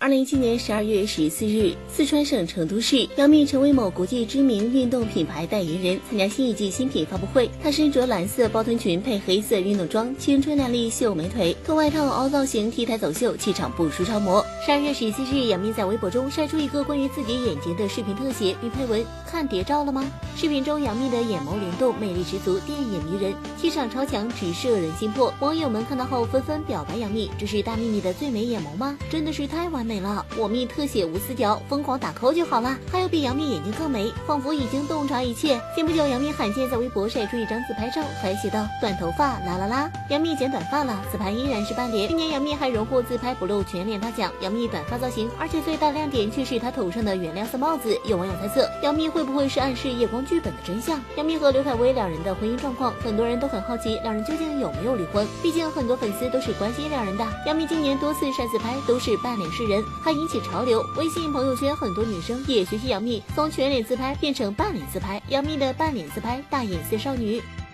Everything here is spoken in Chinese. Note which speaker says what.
Speaker 1: 2017年12月14日，四川省成都市，杨幂成为某国际知名运动品牌代言人，参加新一季新品发布会。她身着蓝色包臀裙配黑色运动装，青春靓丽秀美腿，脱外套凹造型 T 台走秀，气场不输超模。12月14日，杨幂在微博中晒出一个关于自己眼睛的视频特写，并配文：看谍照了吗？视频中，杨幂的眼眸灵动，魅力十足，电眼迷人，气场超强，直射人心魄。网友们看到后纷纷表白杨幂：这是大幂幂的最美眼眸吗？真的是太完美了！我幂特写无死角，疯狂打 call 就好了。还有比杨幂眼睛更美，仿佛已经洞察一切。前不久，杨幂罕见在微博晒出一张自拍照，还写道：短头发啦啦啦，杨幂剪短发了，自拍依然是半脸。今年杨幂还荣获自拍不露全脸大奖。杨幂短发造型，而且最大亮点却是她头上的原亮色帽子。有网友猜测，杨幂会不会是暗示夜光剧本的真相？杨幂和刘恺威两人的婚姻状况，很多人都很好奇，两人究竟有没有离婚？毕竟很多粉丝都是关心两人的。杨幂今年多次晒自拍都是半脸示人，还引起潮流。微信朋友圈很多女生也学习杨幂，从全脸自拍变成半脸自拍。杨幂的半脸自拍，大眼似少女。